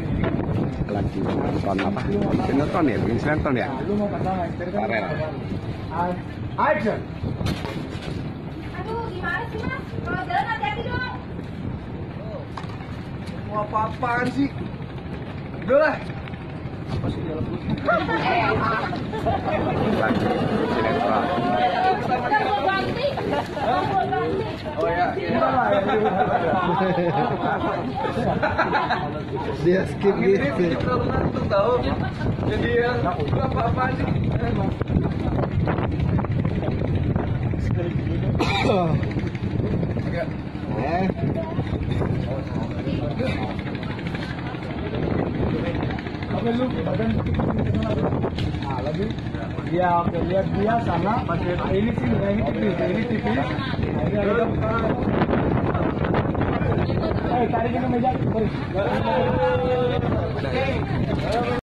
lagi nonton apa? Sinetron ya, bikin sinetron ya. Farel. Action. Aduh, gimana sih mas? Kalau jalan hati-hati dong. Mau apa-apaan sih? Udah lah. Apa sih jalan Lagi sinetron. Oh ya. Dia skip Ini gitu. terlalu ngantuk tahu. Jadi yang apa-apaan sih? Apa lu badan lagi dia lihat dia sana ini sih ini tipis ini ada tarik ke meja